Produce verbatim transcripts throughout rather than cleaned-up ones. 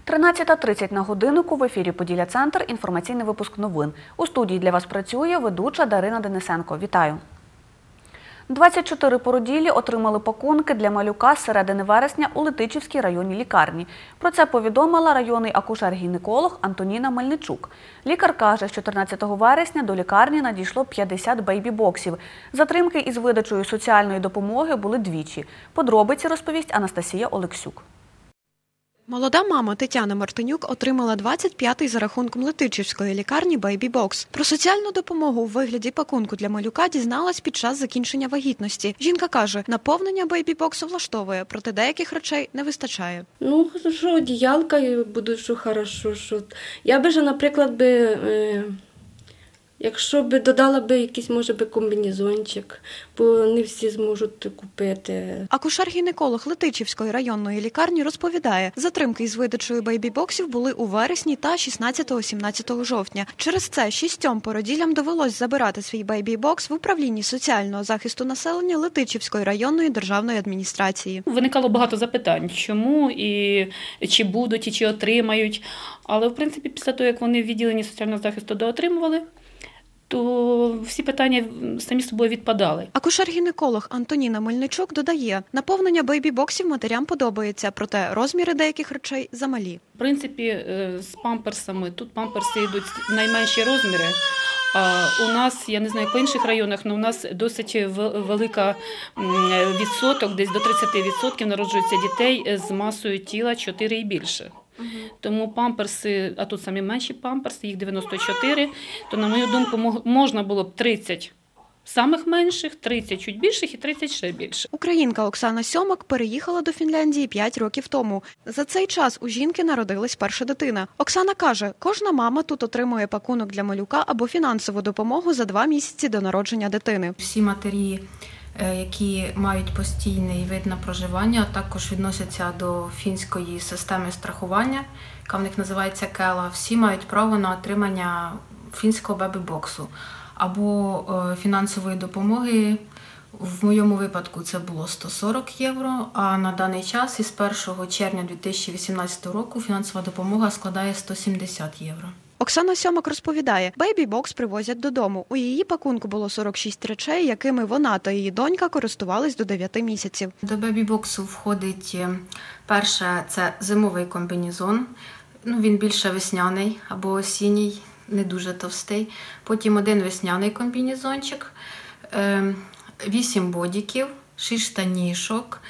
тринадцята тридцять на годиннику, в ефірі «Поділля-Центр», інформаційний випуск новин. У студії для вас працює ведуча Дарина Денисенко. Вітаю! двадцять чотири породіллі отримали пакунки для малюка з середини вересня у Летичівській районній лікарні. Про це повідомила районний акушер-гінеколог Антоніна Мельничук. Лікар каже, що чотирнадцятого вересня до лікарні надійшло п'ятдесят бейбі-боксів. Затримки із видачею соціальної допомоги були двічі. Подробиці розповість Анастасія Олексюк. Молода мама Тетяна Мартинюк отримала двадцять п'ятий за рахунком Летичівської лікарні бейбі-бокс. Про соціальну допомогу у вигляді пакунку для малюка дізналась під час закінчення вагітності. Жінка каже, наповнення бейбі-боксу влаштовує, проте деяких речей не вистачає. Ну, що одіялка буде, що хорошо. Що... Я би ж, наприклад, би... Е... Якщо б додала б якийсь, може би, комбінезончик, бо не всі зможуть купити. Акушер-гінеколог Летичівської районної лікарні розповідає, затримки із видачею бейбі-боксів були у вересні та шістнадцятого-сімнадцятого жовтня. Через це шістьом породіллям довелось забирати свій бейбі-бокс в управлінні соціального захисту населення Летичівської районної державної адміністрації. Виникало багато запитань, чому, і чи будуть, і чи отримають. Але, в принципі, після того, як вони в відділенні соціального захисту доотримували, то всі питання самі собою відпадали. Акушер-гінеколог Антоніна Мельничук додає, наповнення бейбі-боксів матерям подобається, проте розміри деяких речей замалі. В принципі, з памперсами, тут памперси йдуть найменші розміри. А у нас, я не знаю, по інших районах, але у нас досить велика відсоток, десь до тридцяти відсотків народжується дітей з масою тіла чотири і більше. Тому памперси, а тут самі менші памперси, їх дев'яносто чотири, то, на мою думку, можна було б тридцять самих менших, тридцять чуть більших і тридцять ще більше. Українка Оксана Сьомак переїхала до Фінляндії п'ять років тому. За цей час у жінки народилась перша дитина. Оксана каже, кожна мама тут отримує пакунок для малюка або фінансову допомогу за два місяці до народження дитини. Всі матері, які мають постійний вид на проживання, також відносяться до фінської системи страхування, яка в них називається Кела. Всі мають право на отримання фінського бебі-боксу або фінансової допомоги. В моєму випадку це було сто сорок євро, а на даний час із першого червня дві тисячі вісімнадцятого року фінансова допомога складає сто сімдесят євро. Оксана Сьомак розповідає, бейбі-бокс привозять додому. У її пакунку було сорок шість речей, якими вона та її донька користувались до дев'яти місяців. До бейбі-боксу входить, перше, це зимовий комбінезон. Ну, він більше весняний або осінній, не дуже товстий. Потім один весняний комбінезончик, вісім бодіків, шість штанішок,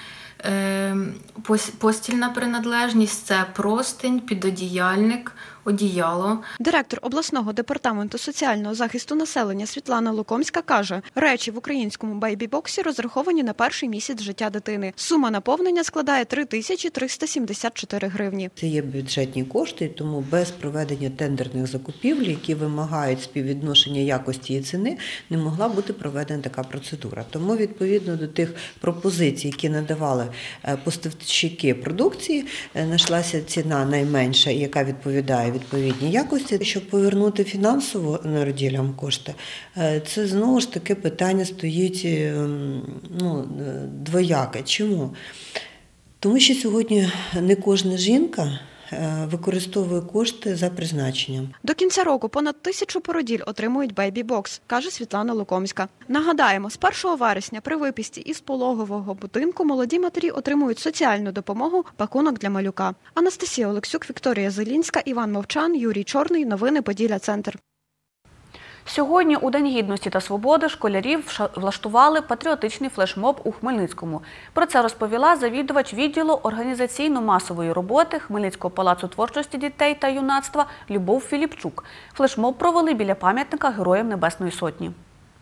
постільна принадлежність – це простинь, підодіяльник, одіяло. Директор обласного департаменту соціального захисту населення Світлана Лукомська каже, речі в українському бейбі-боксі розраховані на перший місяць життя дитини. Сума наповнення складає три тисячі триста сімдесят чотири гривні. Це є бюджетні кошти, тому без проведення тендерних закупівель, які вимагають співвідношення якості і ціни, не могла бути проведена така процедура. Тому відповідно до тих пропозицій, які надавали поставщики продукції, знайшлася ціна найменша, яка відповідає відповідній якості. Щоб повернути фінансово народілям кошти, це знову ж таки питання стоїть ну, двояке. Чому? Тому що сьогодні не кожна жінка використовує кошти за призначенням. До кінця року понад тисячу породіль отримують бейбі-бокс, каже Світлана Лукомська. Нагадаємо, з першого вересня при виписці із пологового будинку молоді матері отримують соціальну допомогу «Пакунок для малюка». Анастасія Олексюк, Вікторія Зелінська, Іван Мовчан, Юрій Чорний. Новини «Поділля-Центр». Сьогодні у День гідності та свободи школярів влаштували патріотичний флешмоб у Хмельницькому. Про це розповіла завідувач відділу організаційно-масової роботи Хмельницького палацу творчості дітей та юнацтва Любов Філіпчук. Флешмоб провели біля пам'ятника Героям Небесної Сотні.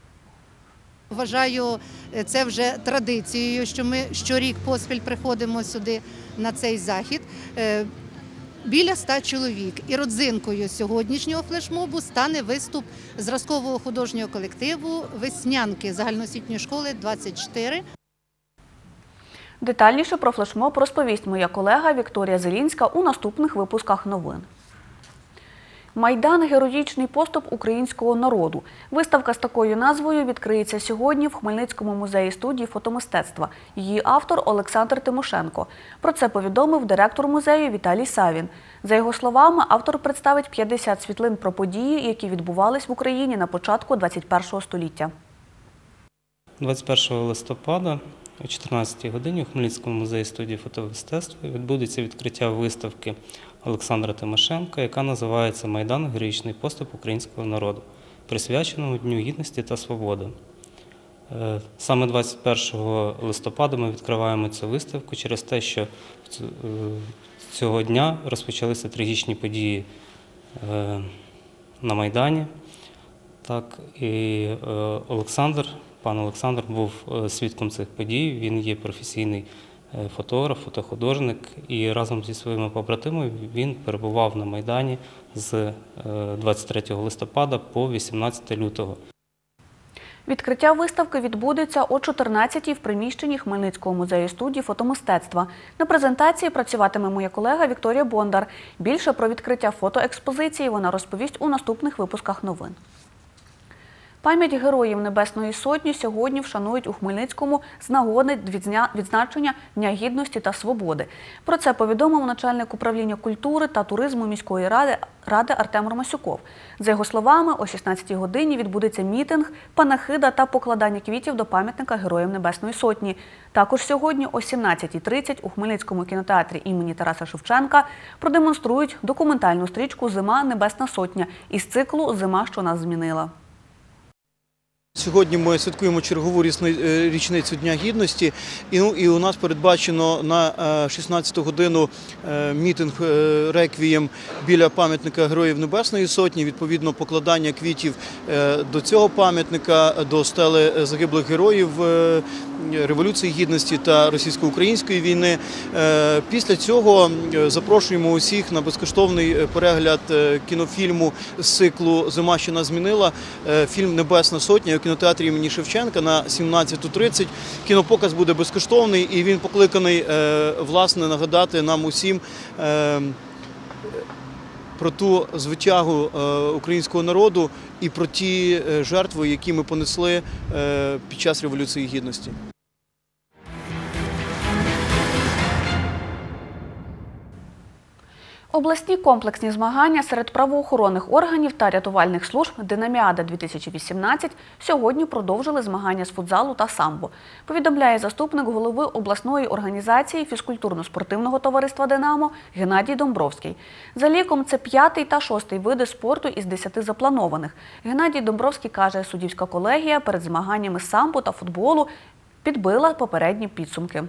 Вважаю, це вже традицією, що ми щорік поспіль приходимо сюди на цей захід. Біля ста чоловік. І родзинкою сьогоднішнього флешмобу стане виступ зразкового художнього колективу «Веснянки» загальноосвітньої школи двадцять чотири. Детальніше про флешмоб розповість моя колега Вікторія Зелінська у наступних випусках новин. Майдан – героїчний поступ українського народу. Виставка з такою назвою відкриється сьогодні в Хмельницькому музеї студії фотомистецтва. Її автор Олександр Тимошенко. Про це повідомив директор музею Віталій Савін. За його словами, автор представить п'ятдесят світлин про події, які відбувались в Україні на початку двадцять першого століття. двадцять першого листопада о чотирнадцятій годині у Хмельницькому музеї студії фотомистецтва відбудеться відкриття виставки Олександра Тимошенка, яка називається «Майдан. Героїчний поступ українського народу», присвяченому Дню Гідності та Свободи. Саме двадцять першого листопада ми відкриваємо цю виставку через те, що цього дня розпочалися трагічні події на Майдані. Так, і Олександр, пан Олександр був свідком цих подій, він є професійний фотограф, фотохудожник, і разом зі своїми побратимами він перебував на Майдані з двадцять третього листопада по вісімнадцяте лютого. Відкриття виставки відбудеться о чотирнадцятій в приміщенні Хмельницького музею студії фотомистецтва. На презентації працюватиме моя колега Вікторія Бондар. Більше про відкриття фотоекспозиції вона розповість у наступних випусках новин. Пам'ять Героїв Небесної Сотні сьогодні вшанують у Хмельницькому з нагоди відзначення Дня Гідності та Свободи. Про це повідомив начальник управління культури та туризму міської ради, ради Артем Ромасюков. За його словами, о шістнадцятій годині відбудеться мітинг, панахида та покладання квітів до пам'ятника Героїв Небесної Сотні. Також сьогодні о сімнадцятій тридцять у Хмельницькому кінотеатрі імені Тараса Шевченка продемонструють документальну стрічку «Зима. Небесна Сотня» із циклу «Зима, що нас змінила». Сьогодні ми святкуємо чергову річницю Дня Гідності, і, ну, і у нас передбачено на шістнадцяту годину мітинг реквієм біля пам'ятника Героїв Небесної Сотні, відповідно покладання квітів до цього пам'ятника, до стели загиблих героїв Революції Гідності та російсько-української війни. Після цього запрошуємо усіх на безкоштовний перегляд кінофільму з циклу «Зима, що нас змінила», фільм «Небесна Сотня» у кінотеатрі імені Шевченка на сімнадцяту тридцять. Кінопоказ буде безкоштовний, і він покликаний, власне, нагадати нам усім про ту звитягу українського народу і про ті жертви, які ми понесли під час Революції Гідності. Обласні комплексні змагання серед правоохоронних органів та рятувальних служб «Динаміада-дві тисячі вісімнадцять» сьогодні продовжили змагання з футзалу та самбо. Повідомляє заступник голови обласної організації фізкультурно-спортивного товариства «Динамо» Геннадій Домбровський. За ліком це п'ятий та шостий види спорту із десяти запланованих. Геннадій Домбровський каже, суддівська колегія перед змаганнями з самбо та футболу підбила попередні підсумки.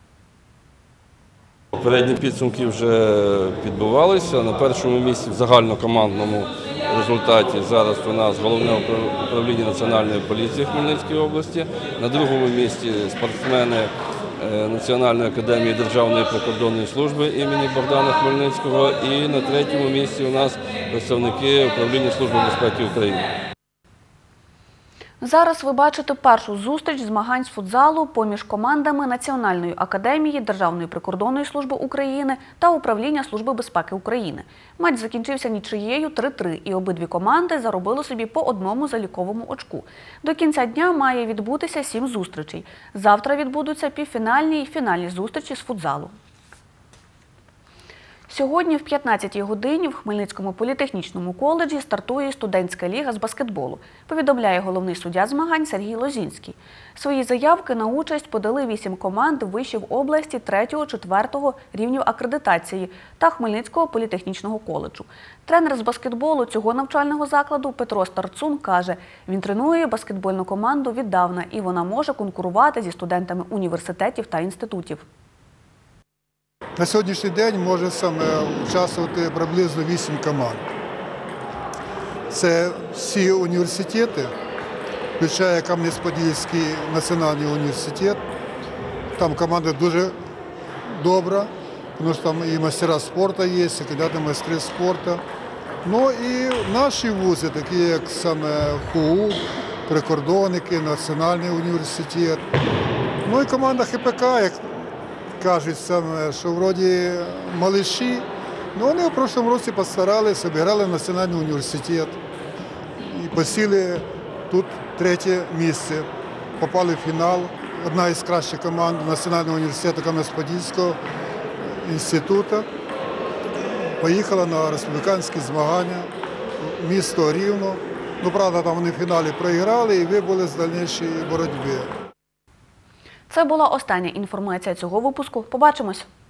Попередні підсумки вже підбивалися. На першому місці в загальнокомандному результаті зараз у нас Головне управління Національної поліції Хмельницької області. На другому місці спортсмени Національної академії Державної прикордонної служби імені Богдана Хмельницького. І на третьому місці у нас представники Управління Служби безпеки України. Зараз ви бачите першу зустріч змагань з футзалу поміж командами Національної академії Державної прикордонної служби України та Управління Служби безпеки України. Матч закінчився нічиєю три-три, і обидві команди заробили собі по одному заліковому очку. До кінця дня має відбутися сім зустрічей. Завтра відбудуться півфінальні і фінальні зустрічі з футзалу. Сьогодні в п'ятнадцятій годині в Хмельницькому політехнічному коледжі стартує студентська ліга з баскетболу, повідомляє головний суддя змагань Сергій Лозінський. Свої заявки на участь подали вісім команд вишів області третього-четвертого рівнів акредитації та Хмельницького політехнічного коледжу. Тренер з баскетболу цього навчального закладу Петро Старцун каже, він тренує баскетбольну команду віддавна і вона може конкурувати зі студентами університетів та інститутів. На сьогоднішній день може саме участвувати приблизно вісім команд. Це всі університети, включає Кам'янець-Подільський національний університет. Там команда дуже добра, тому що там і майстера спорту є, і кандидати майстри спорту. Ну і наші вузи, такі як саме ХУ, прикордонники, Національний університет. Ну і команда ХПК, як кажуть саме, що вроді малиші, Ну, вони в прошлому році постаралися, обіграли Національний університет і посіли тут третє місце. Попали в фінал. Одна із кращих команд Національного університету Кам'янець-Подільського інституту поїхала на республіканські змагання в місто Рівно. Ну, правда, там вони в фіналі проіграли і вибули з дальнішої боротьби. Це була остання інформація цього випуску. Побачимось!